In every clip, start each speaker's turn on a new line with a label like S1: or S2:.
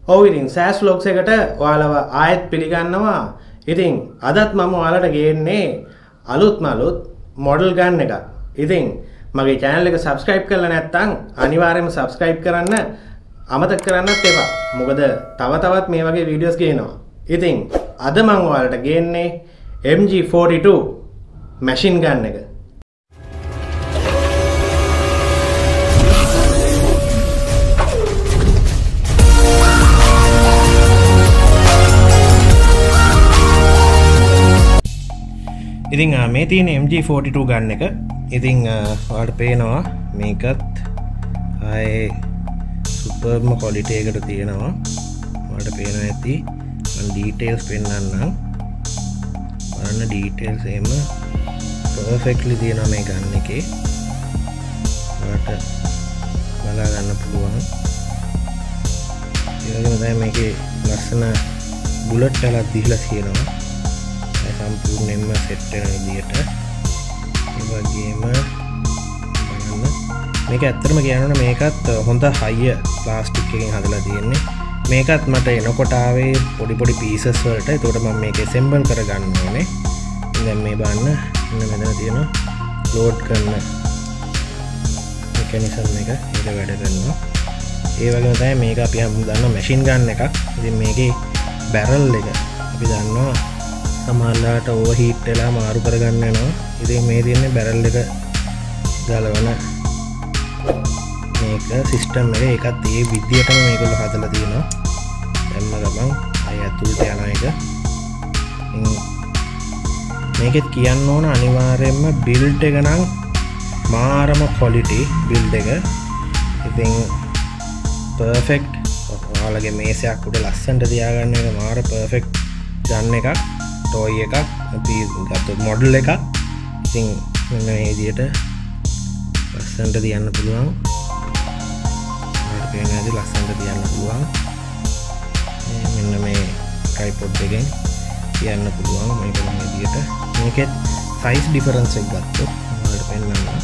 S1: ඔව් ඉතින් සෑස් vlogs එකට ඔයාලව ආයෙත් පිළිගන්නවා. ඉතින් අදත් මම ඔයාලට ගේන්නේ අලුත්ම අලුත් මොඩල් ගන් එකක්. ඉතින් මගේ channel එක subscribe කරලා නැත්නම් අනිවාර්යයෙන්ම subscribe කරන්න අමතක කරන්නත් එපා. මොකද තවත් මේ වගේ videos ගේනවා. ඉතින් අද මම ඔයාලට ගේන්නේ MG42 machine gun එක. ඉතින් මේ තියෙන MG42 ගන්න එක. ඉතින් ඔයාලට පේනවා මේකත් ආයේ සුපර්ම ක්වොලිටි එකකට තියෙනවා. ඔයාලට පේනවා ඇති මම ඩීටේල්ස් පෙන්නන්නම්. බලන්න ඩීටේල්ස් එහෙම පර්ෆෙක්ට්ලි තියෙනවා මේ ගන්න එකේ. ඔයාලට බලා ගන්න පුළුවන්. ඒ වගේම තමයි මේකේ ලස්සන බුලට් එකක් දීලා තියෙනවා. සම්පූර්ණයෙන්ම සෙට් වෙන විදියට. ඒ වගේම බලන්න මේක ඇත්තටම කියනවනේ මේකත් හොඳ හයිය ප්ලාස්ටික් එකකින් හදලා තියෙන්නේ. මේකත් මට එනකොට ආවේ පොඩි පීසස් වලට. ඒකට මම මේක assemble කරගන්න ඕනේ. දැන් මේ බලන්න මෙන්න මෙතන තියෙනවා ලෝඩ් කරන මෙකැනිසම් එක. ඒක වැඩ කරනවා. ඒ වගේම තමයි මේක අපි හැමෝම දන්නවා මැෂින් ගන් එකක්. ඉතින් මේකේ බැරල් එක අපි දන්නවා සමහරවිට ඕවර්හීට් වෙලා මාරු කරගන්න යනවා. ඉතින් මේ තියෙන්නේ බැරල් එක ගලවන මේක සිස්ටම් එක. ඒකත් ඒ විදියටම මේගොල්ලෝ හදලා තියෙනවා. දැම්ම ගමන් අය ඇතුළට යන එක. මේකෙත් කියන්න ඕන අනිවාර්යයෙන්ම බිල්ඩ් එක නම් මාරම ක්වොලිටි බිල්ඩ් එක. ඉතින් පර්ෆෙක්ට් ඔයාලගේ මේසයක් උඩ ලස්සනට තියාගන්න එක මාර පර්ෆෙක්ට් ගන්න එකක්. ටෝයි එකක් අපි ගත්තොත් මොඩල් එකක්. ඉතින් මෙන්න මේ විදියට ලස්සනට තියන්න පුළුවන්. ඔයාලට පේන විදිහට ලස්සනට තියන්න පුළුවන්. මෙන්න මේ ට්‍රයිපොඩ් එකෙන් තියන්න පුළුවන් මේක මේ විදියට. මේකෙත් සයිස් ඩිෆරන්ස් එක ගත්තොත් ඔයාලට පේනවා.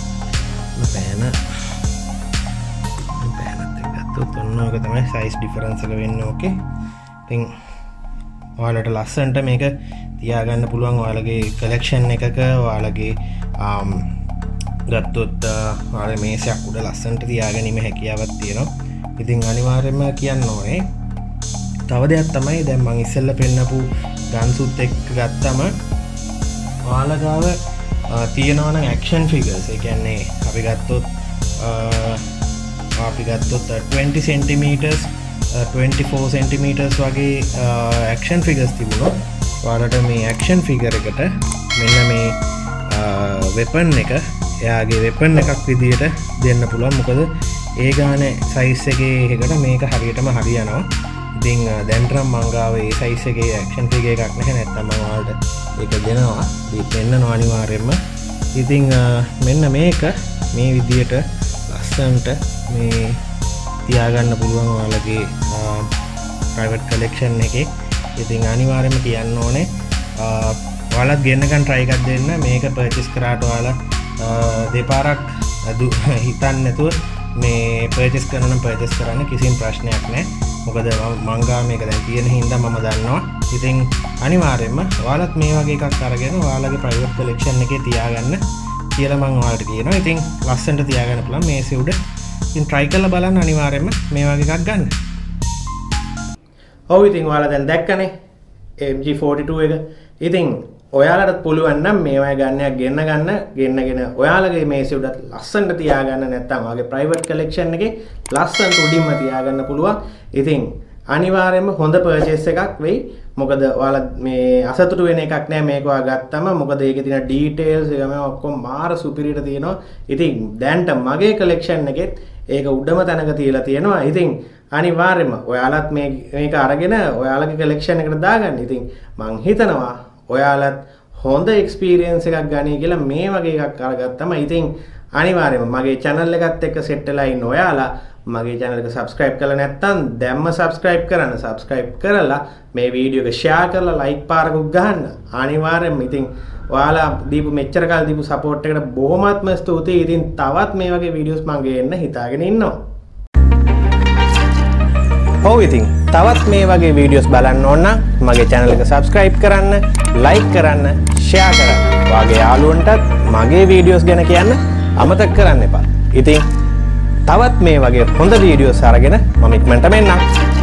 S1: පෑනත් එක ගත්තොත් ඔන්න ඔක තමයි සයිස් ඩිෆරන්ස් එක වෙන්නේ. ඕකේ. ඉතින් ඔයාලට ලස්සනට මේක තියාගන්න පුළුවන්. ඔයාලගේ කලෙක්ෂන් එකක ඔයාලගේ ගත්තොත් ඔයාලගේ මේසයක් උඩ ලස්සනට තියාගැනීමේ හැකියාවක් තියෙනවා. ඉතින් අනිවාර්යයෙන්ම කියන්න ඕනේ තව දෙයක් තමයි දැන් මම ඉස්සෙල්ලා පෙන්නපු ගන්සුත් එක්ක ගත්තම ඔයාලා ගාව තියෙනවා නම් ඇක්ෂන් ෆිගර්ස්. ඒ කියන්නේ අපි ගත්තොත් 20 centimeters 24 centimeters වගේ ඇක්ෂන් ෆිගර්ස් තිබුණොත් ඔයාලට මේ ඇක්ෂන් ෆිගර් එකට මෙන්න මේ වෙපන් එක එයාගේ වෙපන් එකක් විදියට දෙන්න පුළුවන්. මොකද ඒ ගානේ සයිස් එකේ එකට මේක හරියටම හරියනවා. ඉතින් දැන්ට නම් මං ගාව ඒ සයිස් එකේ ඇක්ෂන් ෆිගර් එකක් නැහැ. නැත්තම් මම ඔයාලට ඒක දෙනවා. ඒක දෙන්නනවා අනිවාර්යයෙන්ම. ඉතින් මෙන්න මේක මේ විදියට ලස්සනට මේ තියාගන්න පුළුවන් ඔයාලගේ ප්‍රයිවට් කලෙක්ෂන් එකේ. ඉතින් අනිවාර්යයෙන්ම කියන්න ඕනේ ඔයාලත් ගෙන්නගන්න try එකක් දෙන්න. මේක purchase කරාට ඔයාලා දෙපාරක් හිතන්නේ නැතුව මේ purchase කරන්න කිසිම ප්‍රශ්නයක් නැහැ. මොකද මං ගාව මේක දැන් තියෙන හින්දා මම දන්නවා. ඉතින් අනිවාර්යයෙන්ම ඔයාලත් මේ වගේ එකක් අරගෙන ඔයාලගේ ප්‍රයිවට් කලෙක්ෂන් එකේ තියාගන්න කියලා මම ඔයාලට කියනවා. ඉතින් ලස්සනට තියාගන්න පුළුවන් මේසෙ උඩ. ඉතින් try කරලා බලන්න අනිවාර්යයෙන්ම මේ වගේ එකක් ගන්න. ඔව් ඉතින් ඔයාලා දැන් දැක්කනේ MG42 එක. ඉතින් ඔයාලට පුළුවන් නම් මේ වගේ ගන්නයක් ගෙන්නගෙන ඔයාලගේ මේසෙ උඩ ලස්සනට තියාගන්න. නැත්නම් ඔයාගේ ප්‍රයිවට් කලෙක්ෂන් එකේ ලස්සනට උඩින්ම තියාගන්න පුළුවන්. ඉතින් අනිවාර්යයෙන්ම හොඳ පර්චේස් එකක් වෙයි. මොකද ඔයාලා මේ අසතුටු වෙන එකක් නෑ මේක ඔයා ගත්තම. මොකද ඒකේ තියෙන ඩීටේල්ස් ඒකම ඔක්කොම මාර සුපිරියට තියෙනවා. ඉතින් දැන්ට මගේ කලෙක්ෂන් එකෙත් ඒක උඩම තැනක තියලා තියෙනවා. ඉතින් අනිවාර්යයෙන්ම ඔයාලත් මේක අරගෙන ඔයාලගේ කලෙක්ෂන් එකට දාගන්න. ඉතින් මං හිතනවා ඔයාලත් හොඳ එක්ස්පීරියන්ස් එකක් ගනී කියලා මේ වගේ එකක් අරගත්තම. ඉතින් අනිවාර්යයෙන්ම මගේ channel එකත් එක්ක සෙට් වෙලා ඉන්න ඔයාලා මගේ channel එක subscribe කරලා නැත්නම් දැම්ම subscribe කරන්න. subscribe කරලා මේ වීඩියෝ එක share කරලා like පාරකුත් ගහන්න. අනිවාර්යයෙන්ම ඉතින් ඔයාලා දීපු මෙච්චර කාල දීපු support එකට බොහොමත්ම ස්තුතියි. ඉතින් තවත් මේ වගේ videos මම ගේන්න හිතාගෙන ඉන්නවා. ඔව් ඉතින් තවත් මේ වගේ වීඩියෝස් බලන්න ඕන නම් මගේ channel එක subscribe කරන්න, like කරන්න, share කරන්න. වාගේ යාළුවන්ටත් මගේ වීඩියෝස් ගැන කියන්න අමතක කරන්න එපා. ඉතින් තවත් මේ වගේ හොඳ වීඩියෝස් අරගෙන මම ඉක්මනට මෙන්නම්.